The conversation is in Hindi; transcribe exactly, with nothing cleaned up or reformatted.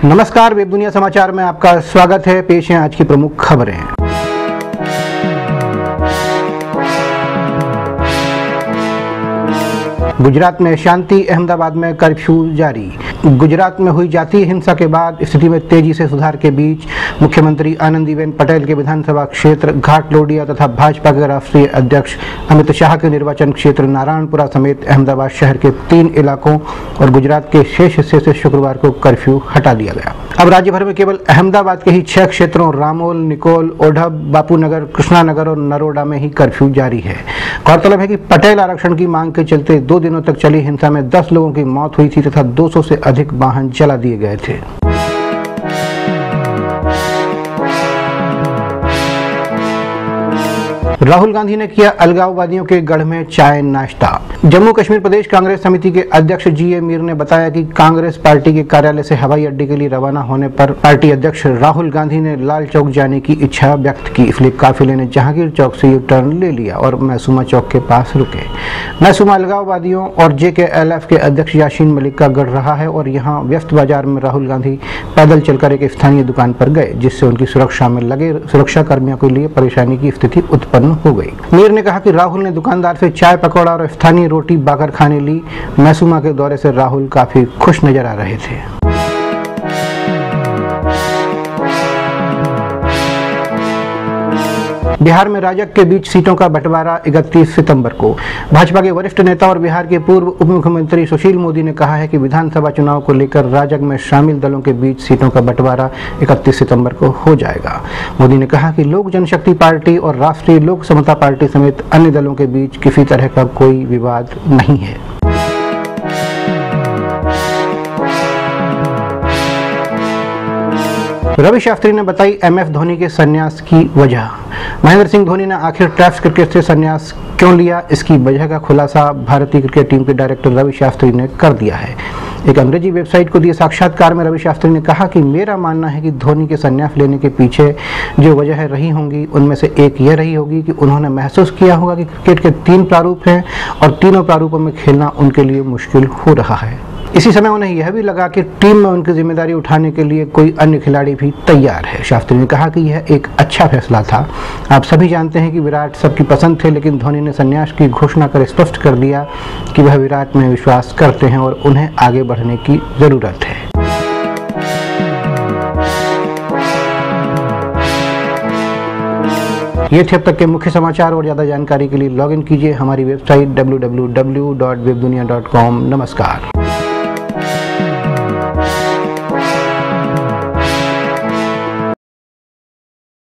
नमस्कार, वेब दुनिया समाचार में आपका स्वागत है। पेश है आज की प्रमुख खबरें। गुजरात में शांति, अहमदाबाद में कर्फ्यू जारी। गुजरात में हुई जातीय हिंसा के बाद स्थिति में तेजी से सुधार के बीच मुख्यमंत्री आनंदीबेन पटेल के विधानसभा क्षेत्र घाटलोडिया तथा भाजपा के राष्ट्रीय अध्यक्ष अमित शाह के निर्वाचन क्षेत्र नारायणपुरा समेत अहमदाबाद शहर के तीन इलाकों और गुजरात के शेष हिस्से से शुक्रवार को कर्फ्यू हटा दिया गया। अब राज्य भर में केवल अहमदाबाद के ही छह क्षेत्रों रामोल, निकोल, ओढव, बापूनगर, कृष्णानगर और नरोडा में ही कर्फ्यू जारी है। गौरतलब है कि पटेल आरक्षण की मांग के चलते दो दिनों तक चली हिंसा में दस लोगों की मौत हुई थी तथा दो सौ से अधिक वाहन जला दिए गए थे। राहुल गांधी ने किया अलगाववादियों के गढ़ में चाय नाश्ता। जम्मू कश्मीर प्रदेश कांग्रेस समिति के अध्यक्ष जी ए मीर ने बताया कि कांग्रेस पार्टी के कार्यालय से हवाई अड्डे के लिए रवाना होने पर पार्टी अध्यक्ष राहुल गांधी ने लाल चौक जाने की इच्छा व्यक्त की, इसलिए काफिले ने जहांगीर चौक से यू टर्न ले लिया और मैसूमा चौक के पास रुके। मैसूमा अलगाववादियों और जे के एल एफ के अध्यक्ष यासीन मलिक का गढ़ रहा है और यहाँ व्यस्त बाजार में राहुल गांधी पैदल चलकर एक स्थानीय दुकान पर गए, जिससे उनकी सुरक्षा में लगे सुरक्षा कर्मियों के लिए परेशानी की स्थिति उत्पन्न हो गई। मीर ने कहा कि राहुल ने दुकानदार से चाय पकौड़ा और स्थानीय रोटी बाकर खाने ली। मैसूमा के दौरे से राहुल काफी खुश नजर आ रहे थे। बिहार में राजग के बीच सीटों का बंटवारा इकतीस सितंबर को। भाजपा के वरिष्ठ नेता और बिहार के पूर्व उप मुख्यमंत्री सुशील मोदी ने कहा है कि विधानसभा चुनाव को लेकर राजग में शामिल दलों के बीच सीटों का बंटवारा इकतीस सितंबर को हो जाएगा। मोदी ने कहा कि लोक जनशक्ति पार्टी और राष्ट्रीय लोक समता पार्टी समेत अन्य दलों के बीच किसी तरह का कोई विवाद नहीं है। रवि शास्त्री ने बताई एम एस धोनी के संन्यास की वजह। महेंद्र सिंह धोनी ने आखिर टेस्ट क्रिकेट से संन्यास क्यों लिया, इसकी वजह का खुलासा भारतीय क्रिकेट टीम के डायरेक्टर रवि शास्त्री ने कर दिया है। एक अंग्रेजी वेबसाइट को दिए साक्षात्कार में रवि शास्त्री ने कहा कि मेरा मानना है कि धोनी के संन्यास लेने के पीछे जो वजह रही होंगी उनमें से एक यह रही होगी कि उन्होंने महसूस किया होगा कि क्रिकेट के तीन प्रारूप हैं और तीनों प्रारूपों में खेलना उनके लिए मुश्किल हो रहा है। इसी समय उन्हें यह भी लगा कि टीम में उनकी जिम्मेदारी उठाने के लिए कोई अन्य खिलाड़ी भी तैयार है। शास्त्री ने कहा कि यह एक अच्छा फैसला था। आप सभी जानते हैं कि विराट सबकी पसंद थे, लेकिन धोनी ने संन्यास की घोषणा कर स्पष्ट कर दिया कि वह विराट में विश्वास करते हैं और उन्हें आगे बढ़ने की जरूरत है। ये थे अब तक के मुख्य समाचार और ज्यादा जानकारी के लिए लॉग इन कीजिए हमारी website W W W dot web Dunia dot com. नमस्कार।